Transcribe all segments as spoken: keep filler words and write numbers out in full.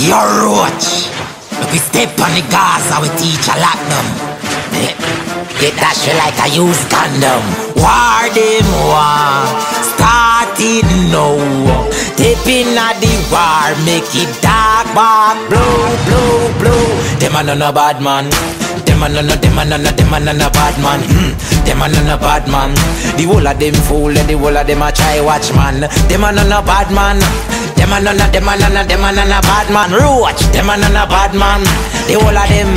Your roach. If we step on the Gaza, we teach a lot them. Get that shit like a used condom. War them war, started now. Tipping at the war, make it dark back, blow, blow, blow. Them a no no bad man. Them a no no, them a no no, them a no no bad man. Hmm. Them a no no bad man. The whole of them fool and the whole of them a try watch man. Them a no no bad man. Them a no no, them a no no, them a no no bad man. Roach, them a no no bad man. The whole of them.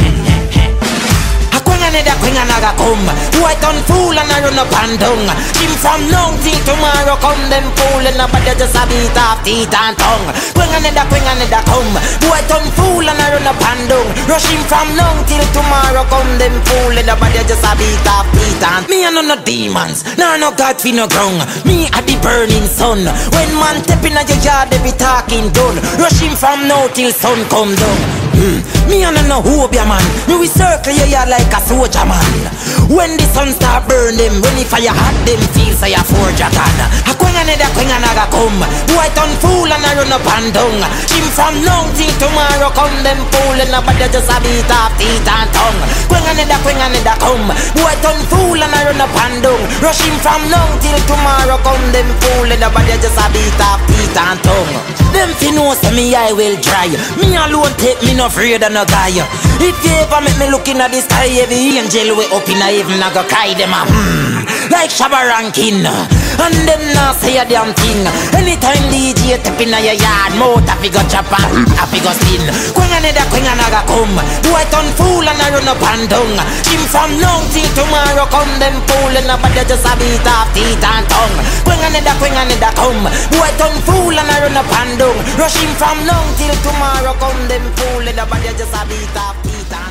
Another queen another come. White on fool and I run up and down. Him from now till tomorrow come. Them fool and but they just a beat off teeth and tongue. Queen another queen another come. White on fool and I run up and down. Rush him from now till tomorrow come. Them fool and but they just a beat off teeth and. Me and no demons, no no God fi no ground. Me at the burning sun. When man step in a your yard they be talking done. Rush him from now till sun come down. Hmm. Me and no hobia man. Me we circle your yard like a soldier man. When the sun start burn them, when the fire hot them feel say a forge a gun. A queen another queen another come. White on fool and I run up and down. Him from now till tomorrow come. Them fool and but they just a beat off teeth and tongue. Queen another queen another come. White on fool and I run up and down. Rush him from now till tomorrow come. Them fool and but they just a beat off teeth and tongue. Them fi know say me I will dry. Me alone take me no afraid of no guy. If you ever make me looking at the sky, every angel way up in a heaven I go cry them a hmm, like Shabba Rankin. And them now say a damn thing. Anytime D J step in a your yard, mouth a figure chop and a figure spin. Queen another queen another come. White on fool and I run up and down. Him from now till tomorrow come. Them fool and but they just a beat off teeth and tongue. Queen another queen another come. White on fool and I run up and down. Rush him from now till tomorrow come. Them fool and but they just a beat off teeth and